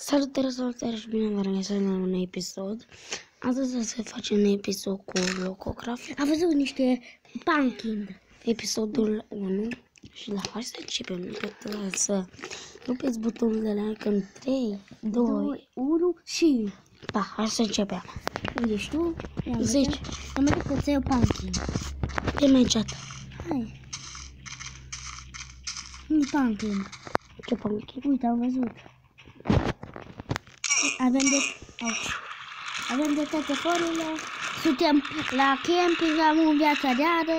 Salutare și bine v-am regăsit la un episod. Astăzi o să facem un episod cu Lococraft. Am văzut niște pumpkin. Episodul 1. Și la hai să începem. Să rupeți butonul de like în 3, 2, 1 și... Da, hai să începem. Unde știi tu? Zici. Am văzut că ți iau pumpkin. E mergeat. Hai. Unde pumpkin? Ce pumpkin? Uite, am văzut. Avem de toate forurile. Suntem la camping, am în viața reală.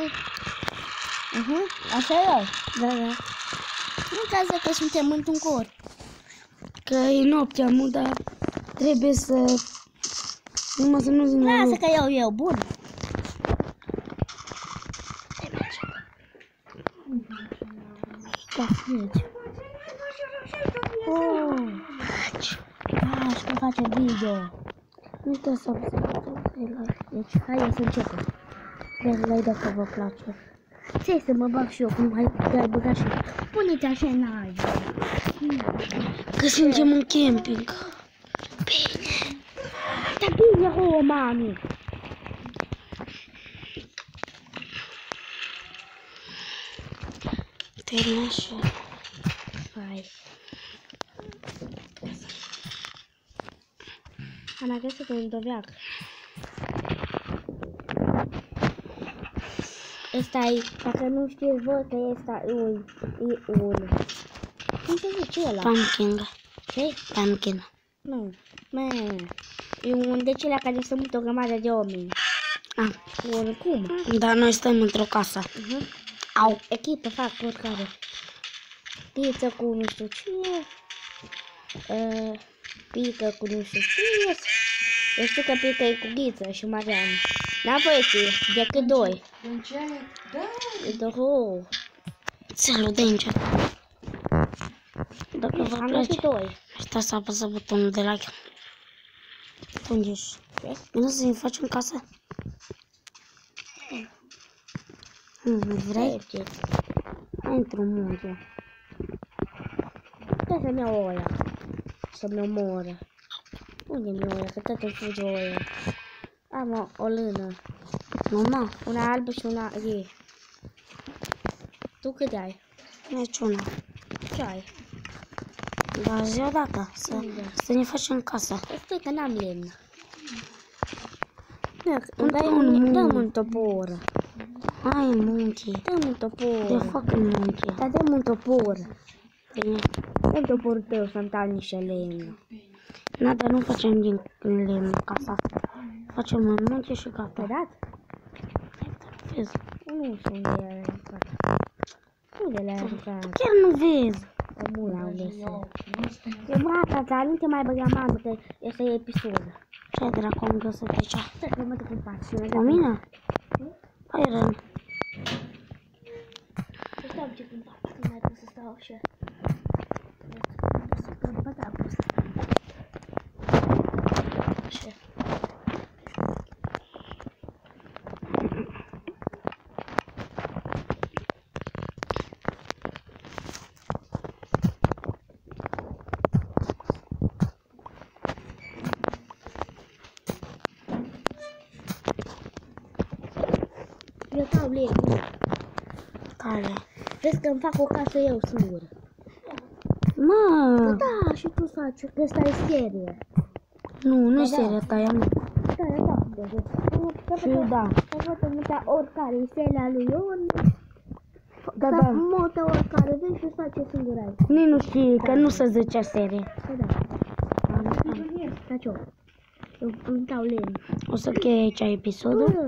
Așa e? Da. Nu cază că suntem într-un cor. Că e noaptea, mu, dar trebuie să... Numai să nu zi nimic. Lasă că eu, bun. Da, Deci. Și că facem video. nu trebuie să like. Deci, hai să începem. Dați like dacă vă place. Ce să mă bag și eu, cum te-ai băgat și eu. Pune-te așa în aia. Că suntem în camping. Da bine, ho, mami. Termină și... Hai. Am găsit că un doveac. Ăsta e, dacă nu știți voi că ăsta e un... Cum se zice ăla? Pumpkin. Ce? Pumpkin. Nu. E un de celea care se mută o grămadă de oameni. Un cum? Dar noi stăm într-o casă. Au. Echipă fac oricare. Pizza cu nu știu ce. Pică cu nu știu ce. Eu știu că Pică e cu Ghiță și Marian. N-a voie decât doi. De două. Ți-l de încet. Dacă vă Am place, găsit doi. uitați să apăsă butonul de like. Unde ești? Vine să-i facem casă? Vrei? Intru-n munte. Trebuie să-mi iau oia. Să-mi omoră. Unde-mi iau oia? Că tot îmi fuge oia. Am o lână. Mama, Una albă și una gri. Tu cât ai? niciuna. Ce ai? Dar zi odată, să ne facem casa. Spui că n-am lemn. Într-un Dăm un topor. Hai în munte. Dăm un topor. De fac în munte. Dar dăm un topor. Bine. Dăm toporul tău să-mi tai niște lemn. Na, dar nu facem din lemn casa. Facem în munte și gata. Te-ai dat? Vezi? Nu știu unde le-ai aruncat. Unde le-ai aruncat? Chiar nu vezi. Bun, am găsit. E mata, dar nu te mai băga mamă, că ăsta e episodul. Ce dracu am găsit aici? Stai că mă duc în pat și La mine? Hai, Ren. Să stau ce în pat, că mai pot să stau așa. Să stau în pat, am pus. Așa. Eu dau lemn. Care? Vezi că îmi fac o casă eu singură. Mă! Da, și tu faci, că ăsta e serie. Nu e seria ta, ea nu. Da. Și eu da. Să poate muta oricare, e seria lui Ion. Da, Să da. mută oricare, vezi și face singur aici. Nici nu știi că nu se zice serie. Da. Taci eu. Eu îmi dau lemn. O să chei aici episodul.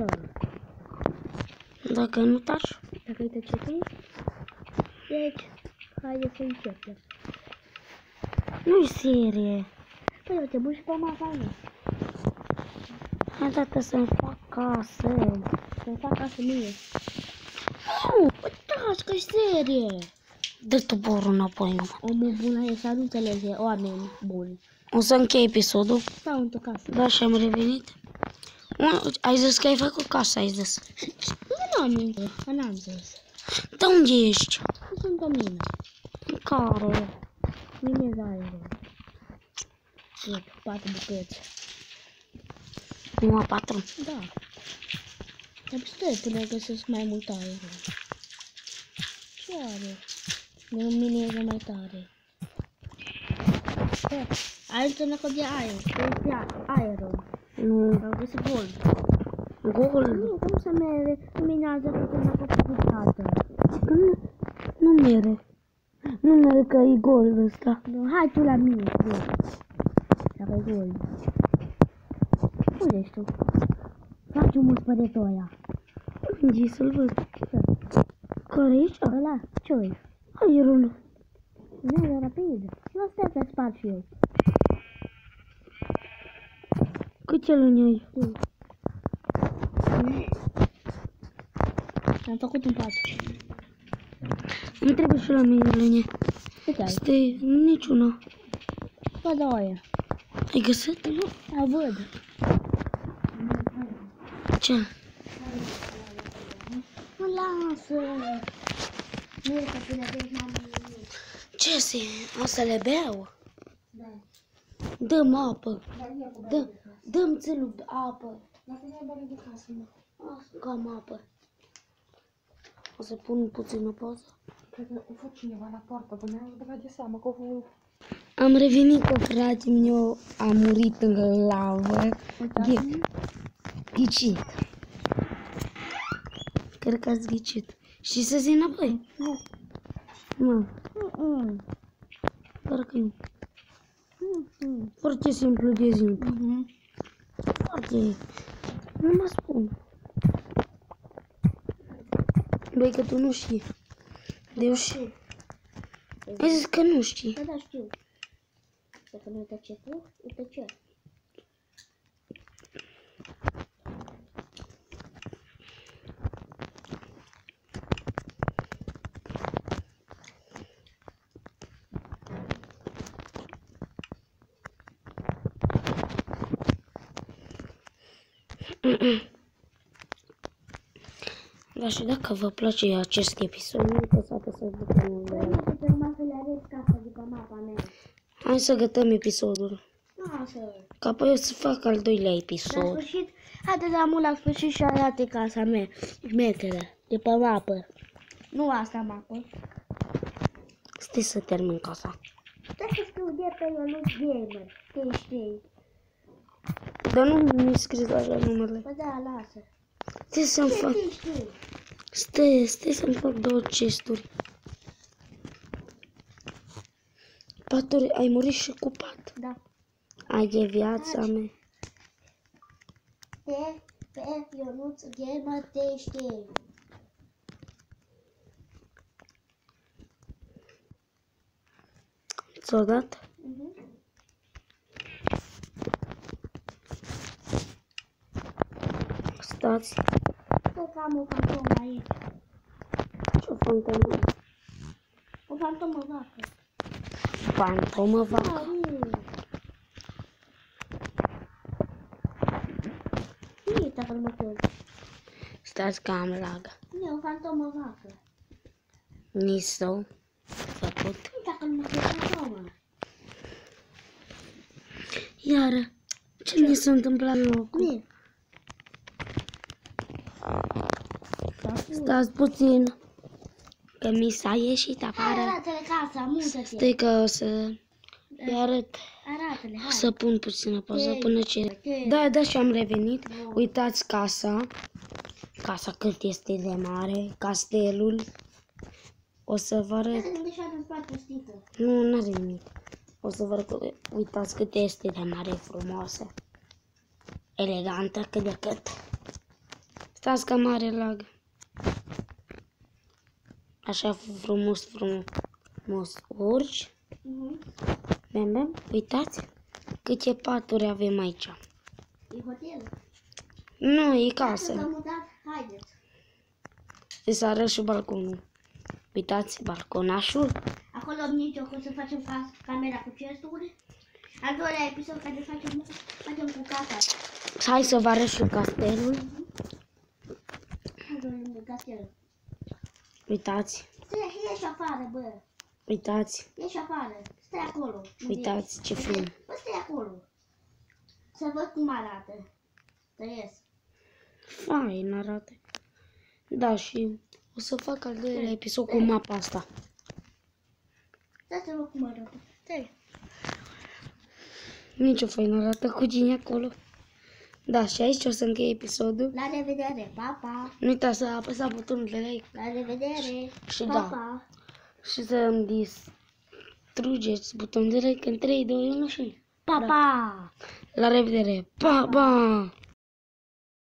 Dacă nu taci. Dacă uite ce tu. Deci, haide să începem. Nu-i serie. Păi eu te bun și pe masa mea. Hai dată să-mi fac casă. Să-mi fac casă mie. Nu! Uitați că-i serie. Dă toporul înapoi numai. Omul bun e să nu înțelege oameni buni. O să închei episodul. Stau într-o casă. Da, și am revenit. Ai zis că ai făcut casă, ai zis. Nu am minte, că n-am zis. Da, unde ești? Nu sunt o mină. Care? Mine aerul. Cât? 4 bucăți. Numai 4. Da. Dar stai până găsesc mai mult aer. Ce are? Lumineze mai tare. Aici ne de aer. Aerul. Nu. Am găsit gold. Gold. Nu, cum să mere luminează că n-a făcut dată. Nu mere. Nu mere că e gold ăsta. Nu, hai tu la mine. Dacă e gold. Unde ești tu? Faci un spădetul ăla. Unde să-l văd? Care e aici? Ăla? Ce-i? Aerul. Nu, e rapid. Nu stai să spar și eu. Câte luni ai? Am făcut un pat. Îmi trebuie și la mine luni. Câte ai? Stai, niciuna. Bă, da, aia. Ai găsit? A, văd. Ce? Mă lasă. Nu e că până de mami. Ce se? O să le beau? Da. Dă-mi apă. Da. Dă-mi țelul de apă. Dacă nu ai bani de casă, mă. Cam apă. O să pun puțină pauză. Cred că a fost cineva la poartă, până am băgat de seama că a fost... Am revenit cu fratele meu, a murit în lavă. Ghicit. Cred că ați ghicit. Și să zi înapoi? Nu. Mă, Mm-mm. parcă nu. Mm-mm. Foarte simplu de zi. Mhm. Foarte. Nu mă spun. Băi, că tu nu știi. Deci, ai zis că nu știi. Da, da, știu. Dacă nu uite ce tu, uite ce. Da, și dacă vă place acest episod, nu uitați să apăsați butonul de like. Uite, urma să le arăt casa de pe mapa mea. Hai să gătăm episodul. Lasă. Ca apoi o să fac al doilea La episod. sfârșit, haide la mult la sfârșit și arate casa mea. Șmechere, de pe mapă. Nu asta mapă. Stai să termin casa. Stai să scriu de pe Ionuț Gamer. Știi. Dar nu mi scris așa numele. Bă, da, lasă. Stai să-mi fac... Știi. Stai să-mi fac 2 chesturi. Paturi, ai murit și cu pat. Da. Ai de viața mea. De pe Ionuț Gamer te știi. Ți-o dat? Stați. Cred că am o fantomă aici. Ce-o fantomă? O fantomă vacă. Fantomă vacă. Uite, următor. Stați că am lag. E o fantomă vacă. Nici s-o făcut. Uite, următor fantomă. Iară, ce mi s-a întâmplat în locul? Mie. Stați puțin. Că mi s-a ieșit Hai, afară. arată-le casa, mută-te. Stai că o să... îi arăt. Arată-le, O hai. să pun puțină pauză Ok. până ce... Ok. Da, și am revenit. Uitați casa. Casa cât este de mare. Castelul. O să vă arăt... Să gândești în spate, stică. Nu, n-are nimic. O să vă arăt... Uitați cât este de mare, frumoasă. Elegantă cât de cât. Stați că mare lag. Așa frumos. Urci. Bem. Uitați câte paturi avem aici. E hotel? Nu, e Să casă. mutat, haideți. Să arăt și balconul. Uitați, balconașul. Acolo am nici o să facem camera cu chesturi. Al doilea episod care facem cu casa. Hai să vă arăt și castelul. Al doilea de castel. Uitați, Ieși afară, bă. uitați, Ieși afară. Stai acolo. uitați ce frumos. Bă, stai acolo. Să văd cum arată. Trăiesc. Fain arată. Da, și o să fac al doilea episod cu mapa asta. Da, să văd cum arată. Stai. Nici o fain arată cu cine acolo. Da, și aici o să închei episodul. La revedere, pa, pa. Nu uita să apăsați butonul de like La revedere, și pa, da. pa. Și să îmi distrugeți butonul de like în 3, 2, 1 și... Pa, pa. La revedere! Pa, pa!